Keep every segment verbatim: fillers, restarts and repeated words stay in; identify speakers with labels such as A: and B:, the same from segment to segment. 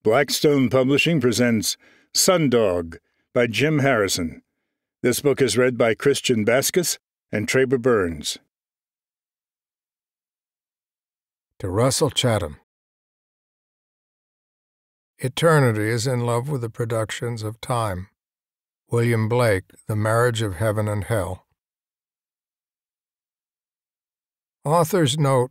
A: Blackstone Publishing presents Sundog by Jim Harrison. This book is read by Christian Baskous and Traber Burns.
B: To Russell Chatham. Eternity is in love with the productions of time. William Blake, The Marriage of Heaven and Hell. Author's note.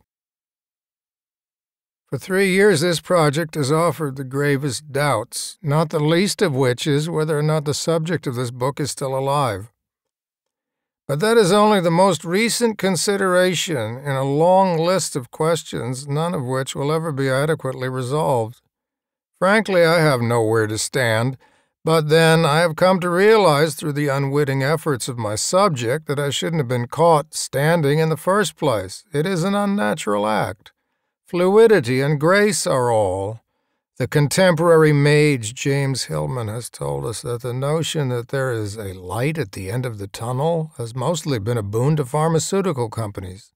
B: For three years this project has offered the gravest doubts, not the least of which is whether or not the subject of this book is still alive. But that is only the most recent consideration in a long list of questions, none of which will ever be adequately resolved. Frankly, I have nowhere to stand, but then I have come to realize through the unwitting efforts of my subject that I shouldn't have been caught standing in the first place. It is an unnatural act. Fluidity and grace are all. The contemporary mage James Hillman has told us that the notion that there is a light at the end of the tunnel has mostly been a boon to pharmaceutical companies.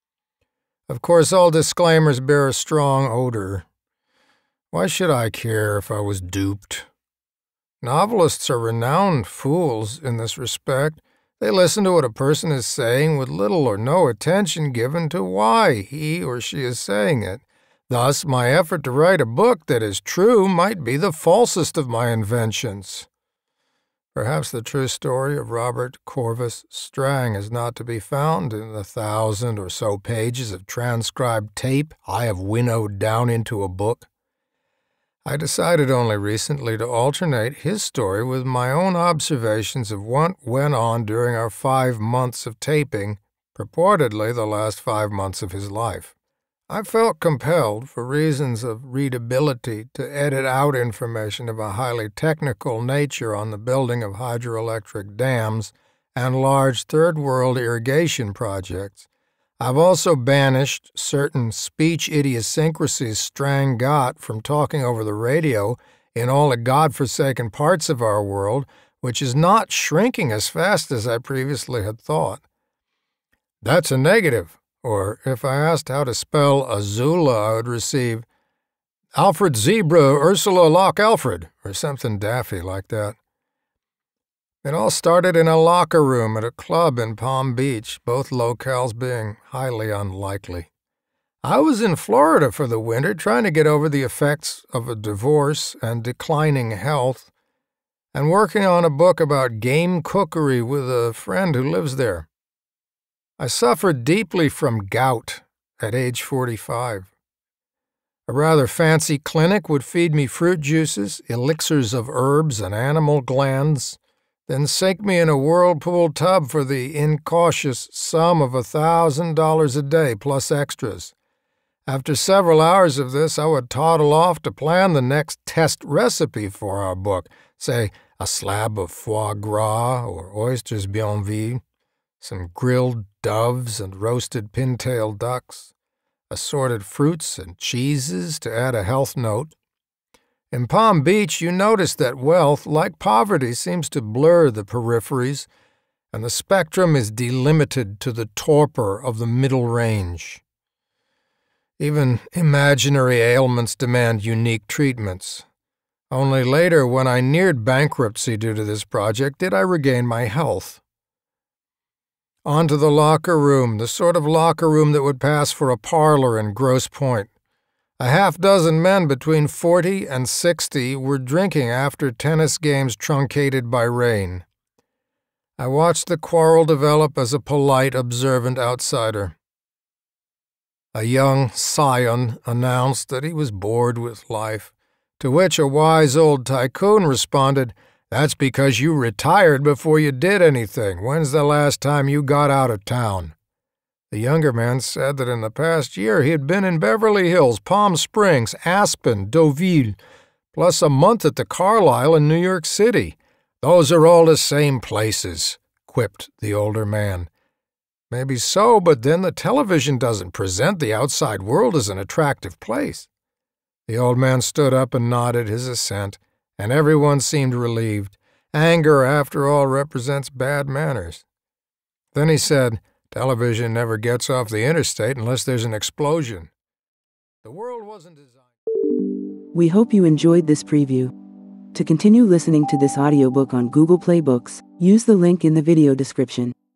B: Of course, all disclaimers bear a strong odor. Why should I care if I was duped? Novelists are renowned fools in this respect. They listen to what a person is saying with little or no attention given to why he or she is saying it. Thus, my effort to write a book that is true might be the falsest of my inventions. Perhaps the true story of Robert Corvus Strang is not to be found in the thousand or so pages of transcribed tape I have winnowed down into a book. I decided only recently to alternate his story with my own observations of what went on during our five months of taping, purportedly the last five months of his life. I felt compelled, for reasons of readability, to edit out information of a highly technical nature on the building of hydroelectric dams and large third-world irrigation projects. I've also banished certain speech idiosyncrasies Strang got from talking over the radio in all the godforsaken parts of our world, which is not shrinking as fast as I previously had thought. That's a negative, or if I asked how to spell Azula, I would receive Alfred Zebra Ursula Lock Alfred, or something daffy like that. It all started in a locker room at a club in Palm Beach, both locales being highly unlikely. I was in Florida for the winter, trying to get over the effects of a divorce and declining health, and working on a book about game cookery with a friend who lives there. I suffered deeply from gout at age forty-five. A rather fancy clinic would feed me fruit juices, elixirs of herbs and animal glands, then sink me in a whirlpool tub for the incautious sum of a thousand dollars a day plus extras. After several hours of this, I would toddle off to plan the next test recipe for our book, say a slab of foie gras or oysters bienvenue, some grilled doves and roasted pintail ducks, assorted fruits and cheeses to add a health note. In Palm Beach, you notice that wealth, like poverty, seems to blur the peripheries, and the spectrum is delimited to the torpor of the middle range. Even imaginary ailments demand unique treatments. Only later, when I neared bankruptcy due to this project, did I regain my health. On to the locker room, the sort of locker room that would pass for a parlor in Grosse Pointe. A half-dozen men between forty and sixty were drinking after tennis games truncated by rain. I watched the quarrel develop as a polite, observant outsider. A young scion announced that he was bored with life, to which a wise old tycoon responded, "That's because you retired before you did anything. When's the last time you got out of town?" The younger man said that in the past year he had been in Beverly Hills, Palm Springs, Aspen, Deauville, plus a month at the Carlisle in New York City. "Those are all the same places," quipped the older man. "Maybe so, but then the television doesn't present the outside world as an attractive place." The old man stood up and nodded his assent, and everyone seemed relieved. Anger, after all, represents bad manners. Then he said, "Television never gets off the interstate unless there's an explosion." The world wasn't designed.
C: We hope you enjoyed this preview. To continue listening to this audiobook on Google Play Books, use the link in the video description.